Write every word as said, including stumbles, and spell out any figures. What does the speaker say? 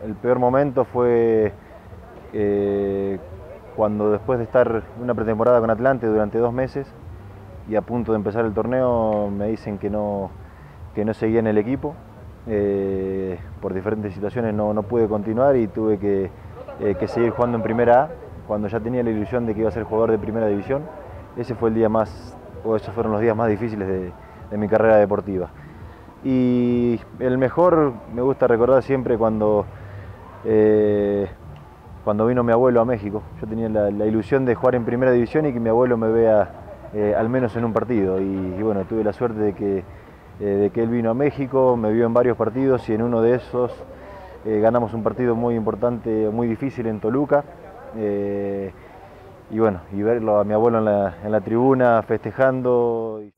el peor momento fue eh, cuando después de estar una pretemporada con Atlante durante dos meses y a punto de empezar el torneo me dicen que no, que no seguía en el equipo. Eh, por diferentes situaciones no, no pude continuar y tuve que, eh, que seguir jugando en Primera A cuando ya tenía la ilusión de que iba a ser jugador de Primera División. Ese fue el día más, o esos fueron los días más difíciles de, de mi carrera deportiva. Y el mejor me gusta recordar siempre cuando, eh, cuando vino mi abuelo a México. Yo tenía la, la ilusión de jugar en Primera División y que mi abuelo me vea eh, al menos en un partido. Y, y bueno, tuve la suerte de que, eh, de que él vino a México, me vio en varios partidos y en uno de esos eh, ganamos un partido muy importante, muy difícil en Toluca. Eh, y bueno, y verlo a mi abuelo en la, en la tribuna festejando.